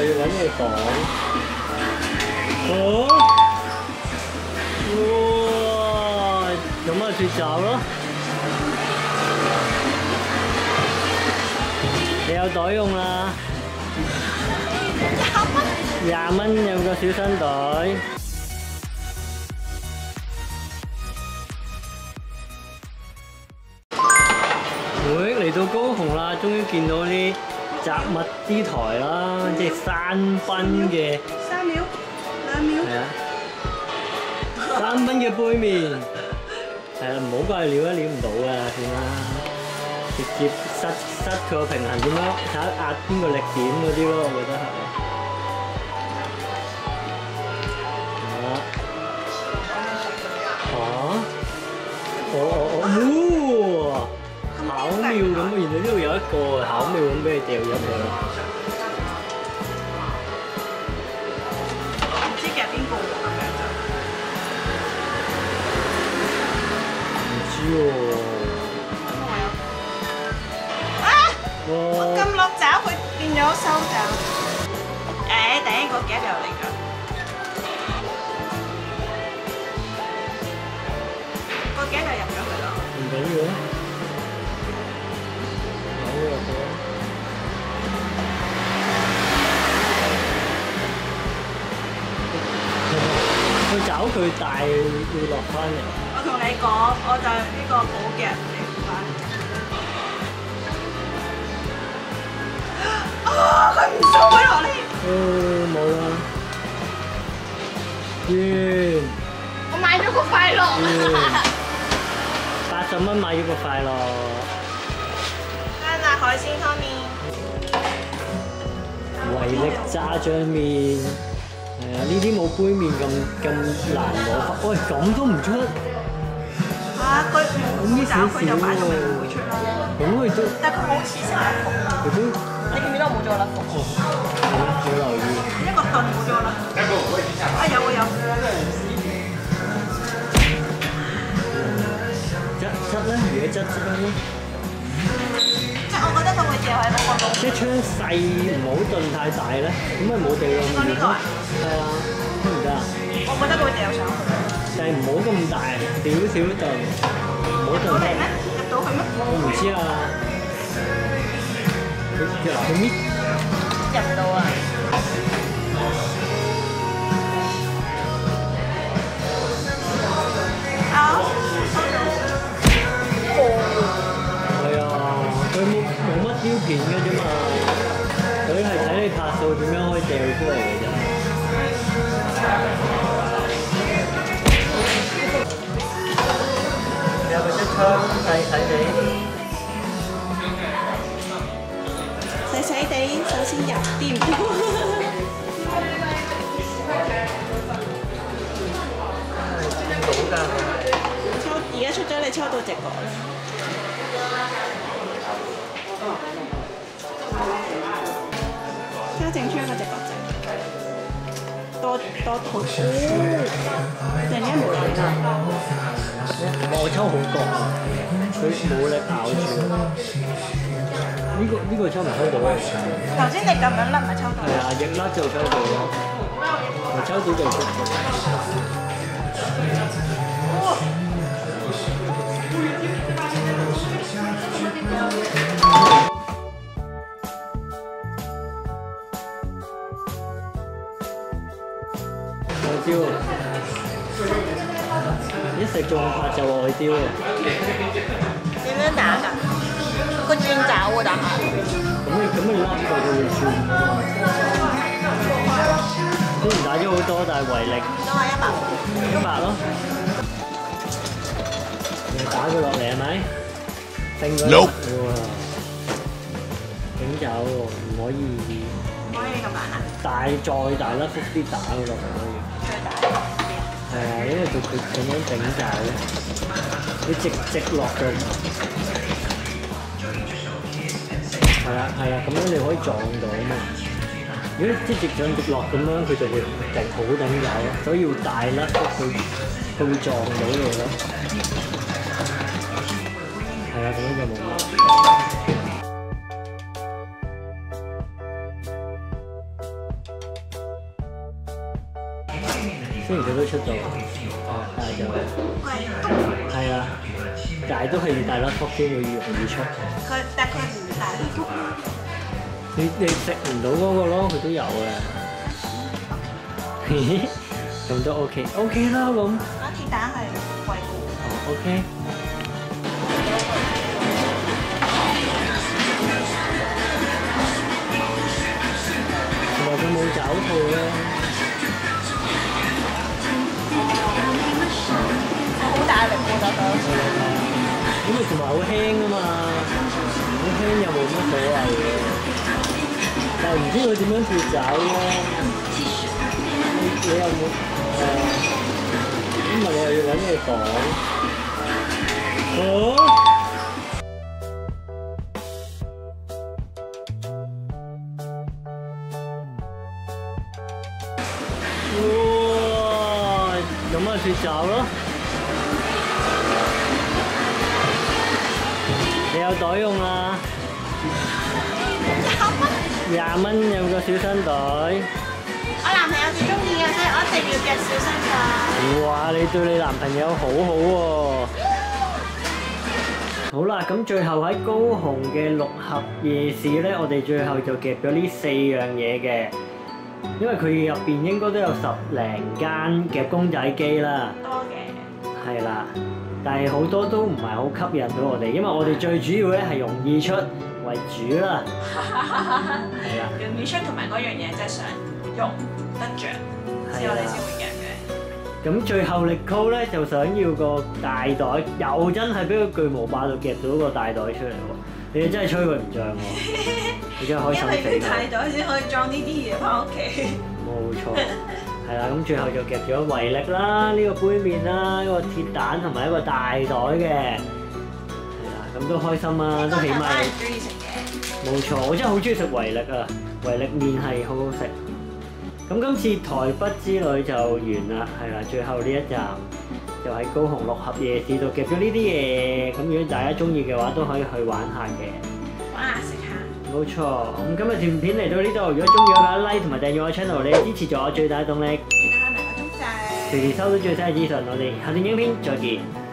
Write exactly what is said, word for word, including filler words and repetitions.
揾嘢講。哦，哇！咁啊脫爪咯。你有袋用啦。廿蚊有個小新袋。喂，嚟到高雄啦，終於見到啲雜物啲台啦，即係山濱嘅。 三秒，兩秒。 係啊，山濱嘅杯麵。係啊，唔好怪撩一撩唔到啊，算啦。直接失失佢個平衡點樣？睇下壓邊個力點嗰啲咯，我覺得係。嚇！哦哦哦！巧妙咁，原來呢度有一個巧妙咁俾你掉咗佢。 唔知夾邊個喎咁樣就。 唔知喎。 啊！我撳落爪，佢變咗收爪。誒，第一個夾又嚟㗎。個夾就入咗去啦。 唔緊要啊。佢找佢大要落翻嚟。 我同你講，我就呢個寶夾嚟翻。啊！佢唔送佢落嚟。 誒冇啦。完。 我買咗個快樂。 八十蚊買咗個快樂。 加辣海鮮湯麵。 維力炸醬麵。係啊，呢啲冇杯麵咁咁難攞翻。喂，咁都唔出？ 啊，佢唔找佢就擺到明唔會出咯。 咁佢都， 但係佢好似成粒服。 佢都， 你見唔見到我冇咗粒服？ 係咩？冇留意。 一個燉冇咗粒。啊有啊有。 質質咧，如果質質咧？ 即係我覺得佢會掉喺嗰個窿。 一槍細唔好燉太大咧，咁咪冇掉落去。 呢個啊？ 係啊，得唔得啊？ 我覺得佢會掉上去。 但係唔好咁大，少少燉，唔好燉。 入到嚟咩？入到去咩？ 我唔知啊。佢佢佢搣入唔到啊！啊！ 係啊，佢冇冇乜雕片嘅啫嘛，佢係睇你拍數點樣可以掉出嚟嘅啫。有個隻槍細細地， 細細地，首先入店。 到㗎。 抽而家出咗，你抽到隻角啦。家整出一個隻角仔，多多好。突然間冇嚟啦。 我抽好角啊！佢冇力咬住。呢個呢個抽唔抽到啊？ 頭先你咁樣甩咪抽到？ 係啊，逆甩就抽到咯。我抽到就出。外焦啊！一食中法就外焦啊！ 點樣打㗎？個轉爪喎打下。 咁你咁你甩佢佢會轉㗎嘛？雖然打咗好多，但係為力。 都係一百。 一百咯。你打佢落嚟係咪？定佢。哇！整走喎，唔可以。 唔可以咁難啊！ 大再大粒幅啲打佢落嚟可以。 最大。 係啊，因為佢佢咁樣整走咧，你直直落去。係啦係啦，咁樣你可以撞到啊嘛。如果即係直上直落咁樣，佢就會直好等走咯。所以要大粒幅佢佢會撞到你咯。係啊，咁樣就冇問題。 雖然佢都出到，但係就係啊，但係都係大粒福先會容易出。 佢但係佢唔大粒福。 你你食唔到嗰個咯，佢都有嘅。咁都 OK OK 啦咁。 啊，鐵蛋係貴嘅。 哦 OK。同埋佢冇爪套咧。 好大力喎，就到。 咁咪同埋好輕啊嘛，好輕又冇乜所謂嘅。但係唔知佢點樣脫爪咧？你你有冇誒？咁咪你又要揾嘢講？哦！哇！咁咪脫爪咯！你有袋用啊？廿蚊有個小新袋。 我男朋友最中意嘅，所以我一定要夾小新袋。 哇！你對你男朋友好好喎。好啦，咁最後喺高雄嘅六合夜市咧，我哋最後就夾咗呢四樣嘢嘅，因為佢入邊應該都有十零間夾公仔機啦。 多嘅。係啦，但係好多都唔係好吸引到我哋，因為我哋最主要咧係容易出為主啦。係啦。 容易出同埋嗰樣嘢真係想用得着，之後你先會夾嘅。 咁最後力高咧就想要個大袋，又真係俾個巨無霸度夾到個大袋出嚟喎！你哋真係吹佢唔漲喎，你真係開心死啦！ 因為大袋先可以裝呢啲嘢翻屋企。冇錯，係啦，咁最後就夾咗維力啦，呢個杯麵啦，一個鐵蛋同埋一個大袋嘅，係啦，咁都開心啊，都起碼中意食嘅。 冇錯，我真係好中意食維力啊！維力麵係好好食。咁今次台北之旅就完啦，係啦，最後呢一站就喺高雄六合夜市度夾咗呢啲嘢。咁如果大家中意嘅話，都可以去玩下嘅。 玩下食下。 冇錯，咁今日條片嚟到呢度，如果中意嘅話 ，like 同埋訂閱我 channel，你支持咗我最大嘅動力。 記得開埋個鐘仔。 隨時收到最新嘅資訊，我哋下段影片再見。